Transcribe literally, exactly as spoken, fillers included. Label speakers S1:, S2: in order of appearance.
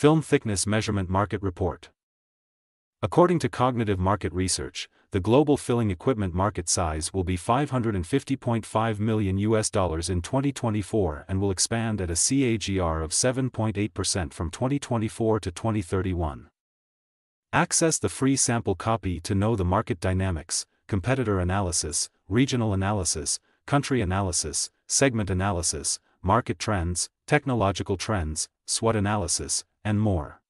S1: Film Thickness Measurement Market Report. According to Cognitive Market Research, the global filling equipment market size will be five hundred fifty point five million U S dollars in twenty twenty-four and will expand at a C A G R of seven point eight percent from twenty twenty-four to twenty thirty-one. Access the free sample copy to know the market dynamics, competitor analysis, regional analysis, country analysis, segment analysis, market trends, technological trends, SWOT analysis, and more.